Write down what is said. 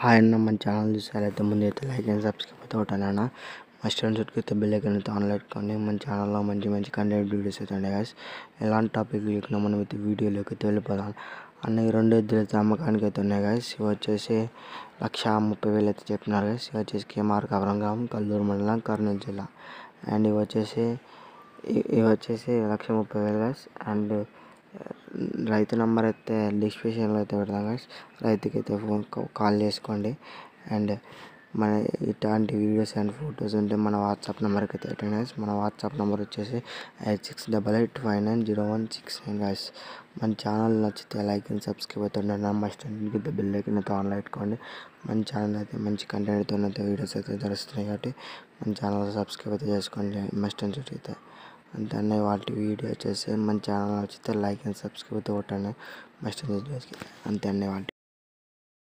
Hi అన్న, మన channel చూసారైతే ముందైతే లైక్ అండ్ సబ్స్క్రైబ్ అయితే కొట్టాలన్న. మా స్టూడెంట్స్కి అయితే బెల్ ఐకాన్ అయితే ఆన్లో పెట్టుకోండి. మన ఛానల్లో మంచి మంచి కంటెంట్ వీడియోస్ అయితే ఉన్నాయి గాయ్స్. ఎలాంటి టాపిక్ లేకుండా మనం అయితే వీడియోలోకి అయితే వెళ్ళిపోదాం. అన్న ఈ 2 ఎద్దులు అయితే అమ్మకానికి అయితే ఉన్నాయి గాయ్స్. ఇవి వచ్చేసి 1,30,000 అయితే చెప్తున్నారు గాయ్స్. ఇవి వచ్చేసి కేమార్ కవరంగాం, కల్లూరు మండలం, కర్నూలు జిల్లా. అండ్ ఇవి వచ్చేసి 1,30,000 గాయ్స్. అండ్ రైతు నెంబర్ అయితే డిస్క్రిప్షన్లో అయితే పెడతాం గాయ్స్. రైతుకి అయితే కాల్ చేసుకోండి. అండ్ మన ఇట్లాంటి వీడియోస్ అండ్ ఫొటోస్ ఉంటే మన వాట్సాప్ నెంబర్కి అయితే పెట్టండి గాయ్స్. మన వాట్సాప్ నెంబర్ వచ్చేసి 8688590169 గాయ్స్. మన ఛానల్ నచ్చితే లైక్ అండ్ సబ్స్క్రైబ్ అయితే ఉండండి. మా స్టూడెంట్కి అయితే బెల్ ఐకాన్ అయితే ఆన్లో పెట్టుకోండి. మన ఛానల్ అయితే మంచి కంటెంట్తో అయితే వీడియోస్ అయితే తెలుస్తున్నాయి కాబట్టి మన ఛానల్ సబ్స్క్రైబ్ అయితే చేసుకోండి. మా స్టూడెంట్స్ అయితే అంతే అన్న. వాటి వీడియో వచ్చేసి మన ఛానల్ నచ్చితే లైక్ అండ్ సబ్స్క్రైబ్ అయితే కొట్టండి. మా స్టూడెంట్స్కి అంతే అన్న వాటి